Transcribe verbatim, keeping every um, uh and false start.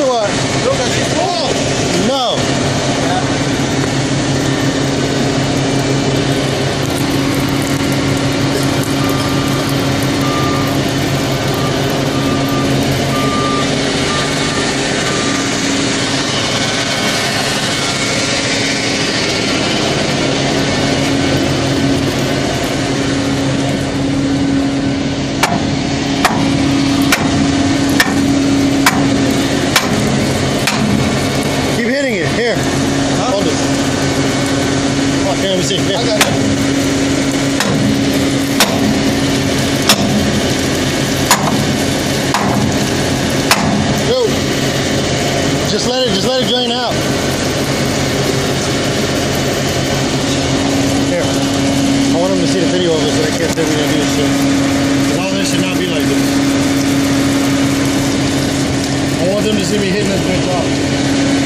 what? Look at this wall. No. Here, huh? Hold it. Come on, here, let me see. Here. I got it. Go. Just let it, just let it drain out. Here. I want them to see the video of it so they can't say we didn't do this shit. Because all this should not be like this. I want them to see me hitting this bitch off.